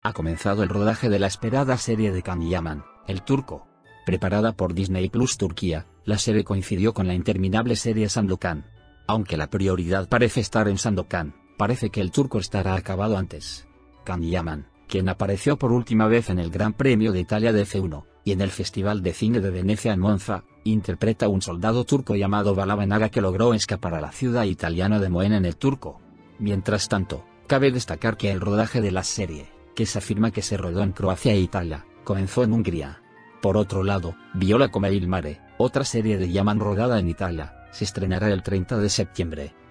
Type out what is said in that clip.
Ha comenzado el rodaje de la esperada serie de Can Yaman, el turco. Preparada por Disney Plus Turquía, la serie coincidió con la interminable serie Sandokan. Aunque la prioridad parece estar en Sandokan, parece que el turco estará acabado antes. Can Yaman, quien apareció por última vez en el Gran Premio de Italia de F1, y en el Festival de Cine de Venecia en Monza, interpreta a un soldado turco llamado Balaban que logró escapar a la ciudad italiana de Moena en el turco. Mientras tanto, cabe destacar que el rodaje de la serie, que se afirma que se rodó en Croacia e Italia, comenzó en Hungría. Por otro lado, Viola come il mare, otra serie de Yaman rodada en Italia, se estrenará el 30 de septiembre.